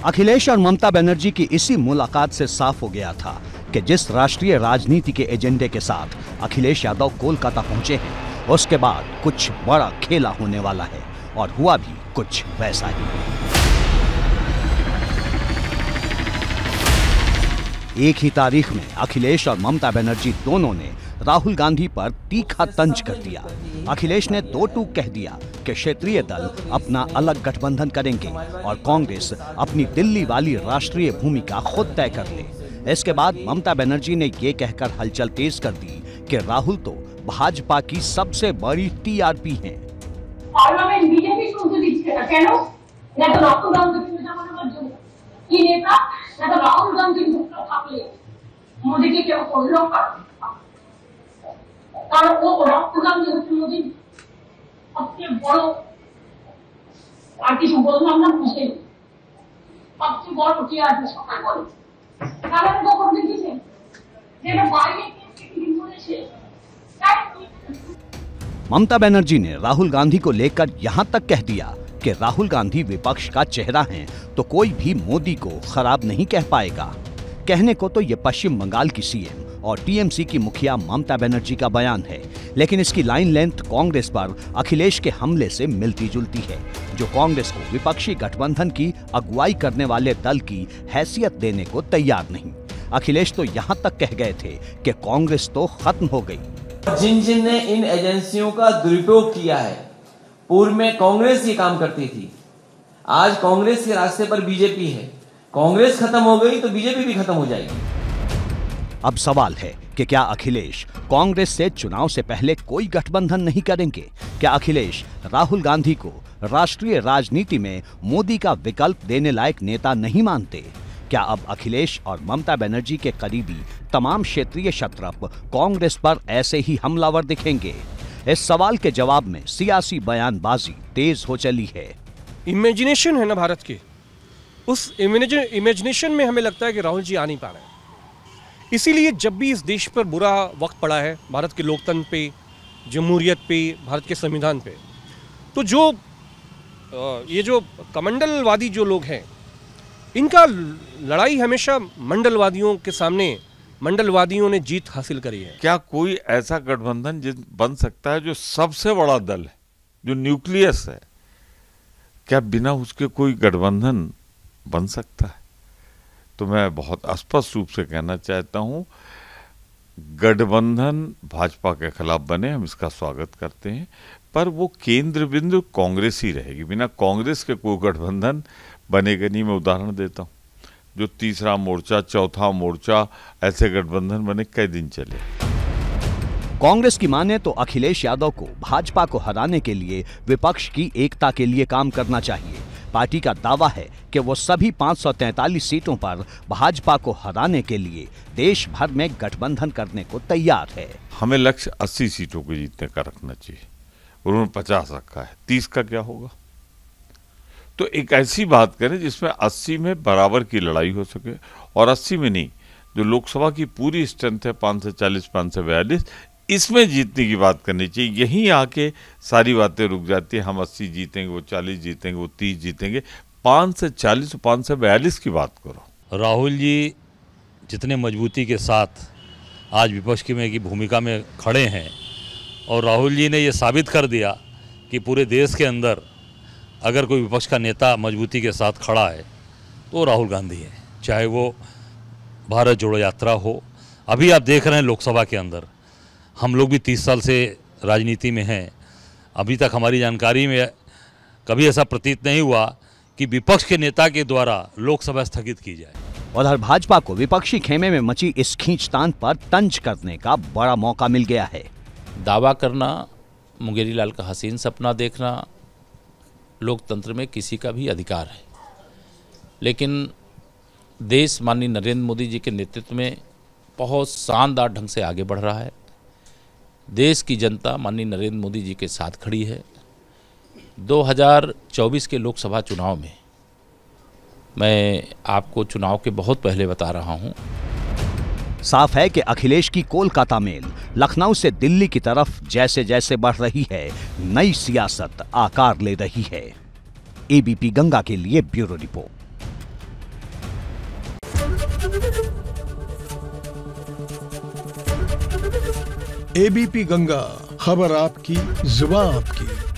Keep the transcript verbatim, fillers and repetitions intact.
अखिलेश और ममता बनर्जी की इसी मुलाकात से साफ हो गया था कि जिस राष्ट्रीय राजनीति के एजेंडे के साथ अखिलेश यादव कोलकाता पहुंचे हैं, उसके बाद कुछ बड़ा खेला होने वाला है और हुआ भी कुछ वैसा ही। एक ही तारीख में अखिलेश और ममता बनर्जी दोनों ने राहुल गांधी पर तीखा तंज कर दिया। अखिलेश ने दो टूक कह दिया कि क्षेत्रीय दल अपना अलग गठबंधन करेंगे और कांग्रेस अपनी दिल्ली वाली राष्ट्रीय भूमिका खुद तय कर ले। इसके बाद ममता बनर्जी ने ये कहकर हलचल तेज कर दी कि राहुल तो भाजपा की सबसे बड़ी टीआरपी हैं। पार्लियामेंट बीजेपी শুনতে দিচ্ছে না কেন? না তো রক্তদান দিতে জানানোর জন্য কি নেতা না তো রাহুল গান্ধী মুক্ত থাকলে মোদিকে কেউ করলো কারণ ও রক্তদান দিতে মোদি সবচেয়ে বড় আর কিছু বললাম না খুশি সবচেয়ে বড় টিআরপি সরকার বলে কারণ খবর দিয়েছে যেটা বাইরে থেকে দিন বলেছে ममता बनर्जी ने राहुल गांधी को लेकर यहां तक कह दिया कि राहुल गांधी विपक्ष का चेहरा हैं, तो कोई भी मोदी को खराब नहीं कह पाएगा। कहने को तो ये पश्चिम बंगाल की सीएम और टीएमसी की मुखिया ममता बनर्जी का बयान है, लेकिन इसकी लाइन लेंथ कांग्रेस पर अखिलेश के हमले से मिलती जुलती है, जो कांग्रेस को विपक्षी गठबंधन की अगुवाई करने वाले दल की हैसियत देने को तैयार नहीं। अखिलेश तो यहां तक कह गए थे कि कांग्रेस तो खत्म हो गई। जिन जिन ने इन एजेंसियों का दुरुपयोग किया है, पूर्व में कांग्रेस ये काम करती थी, आज कांग्रेस के रास्ते पर बीजेपी है। कांग्रेस खत्म हो गई तो बीजेपी भी खत्म हो जाएगी। अब सवाल है कि क्या अखिलेश कांग्रेस से चुनाव से पहले कोई गठबंधन नहीं करेंगे? क्या अखिलेश राहुल गांधी को राष्ट्रीय राजनीति में मोदी का विकल्प देने लायक नेता नहीं मानते? क्या अब अखिलेश और ममता बनर्जी के करीबी तमाम क्षेत्रीय शत्रप कांग्रेस पर ऐसे ही हमलावर दिखेंगे? इस सवाल के जवाब में सियासी बयानबाजी तेज हो चली है। इमेजिनेशन है ना भारत की, उस इमेजिनेशन में हमें लगता है कि राहुल जी आ नहीं पा रहे हैं। इसीलिए जब भी इस देश पर बुरा वक्त पड़ा है, भारत के लोकतंत्र पे, जमहूरियत पे, भारत के संविधान पे, तो जो ये जो कमंडलवादी जो लोग हैं, इनका लड़ाई हमेशा मंडलवादियों के सामने मंडलवादियों ने जीत हासिल करी है। क्या कोई ऐसा गठबंधन जिस बन सकता है जो सबसे बड़ा दल है, जो न्यूक्लियस है, क्या बिना उसके कोई गठबंधन बन सकता है? तो मैं बहुत स्पष्ट रूप से कहना चाहता हूं, गठबंधन भाजपा के खिलाफ बने, हम इसका स्वागत करते हैं, पर वो केंद्र बिंदु कांग्रेस ही रहेगी। बिना कांग्रेस के कोई गठबंधन बनेगा नहीं। मैं उदाहरण देता हूं, जो तीसरा मोर्चा, चौथा मोर्चा, ऐसे गठबंधन बने कई दिन चले। कांग्रेस की माने तो अखिलेश यादव को भाजपा को हराने के लिए विपक्ष की एकता के लिए काम करना चाहिए। पार्टी का दावा है कि वो सभी पाँच सौ तैंतालीस सीटों पर भाजपा को हराने के लिए देश भर में गठबंधन करने को तैयार है। हमें लक्ष्य अस्सी सीटों को जीतने का रखना चाहिए, उन्होंने पचास रखा है, तीस का क्या होगा? तो एक ऐसी बात करें जिसमें अस्सी में बराबर की लड़ाई हो सके, और अस्सी में नहीं, जो लोकसभा की पूरी स्ट्रेंथ है पाँच सौ चालीस पाँच सौ बयालीस, इसमें जीतने की बात करनी चाहिए। यहीं आके सारी बातें रुक जाती है। हम अस्सी जीतेंगे, वो चालीस जीतेंगे, वो तीस जीतेंगे। पाँच सौ चालीस पाँच सौ बयालीस की बात करो। राहुल जी जितने मजबूती के साथ आज विपक्ष की में की भूमिका में खड़े हैं, और राहुल जी ने ये साबित कर दिया कि पूरे देश के अंदर अगर कोई विपक्ष का नेता मजबूती के साथ खड़ा है तो राहुल गांधी है। चाहे वो भारत जोड़ो यात्रा हो, अभी आप देख रहे हैं लोकसभा के अंदर, हम लोग भी तीस साल से राजनीति में हैं, अभी तक हमारी जानकारी में कभी ऐसा प्रतीत नहीं हुआ कि विपक्ष के नेता के द्वारा लोकसभा स्थगित की जाए। उधर भाजपा को विपक्षी खेमे में मची इस खींचतान पर तंज करने का बड़ा मौका मिल गया है। दावा करना, मुंगेरी लाल का हसीन सपना देखना लोकतंत्र में किसी का भी अधिकार है, लेकिन देश माननीय नरेंद्र मोदी जी के नेतृत्व में बहुत शानदार ढंग से आगे बढ़ रहा है। देश की जनता माननीय नरेंद्र मोदी जी के साथ खड़ी है। दो हज़ार चौबीस के लोकसभा चुनाव में, मैं आपको चुनाव के बहुत पहले बता रहा हूं, साफ है कि अखिलेश की कोलकाता मेल लखनऊ से दिल्ली की तरफ जैसे जैसे बढ़ रही है, नई सियासत आकार ले रही है। एबीपी गंगा के लिए ब्यूरो रिपोर्ट। एबीपी गंगा, खबर आपकी, जुबान आपकी।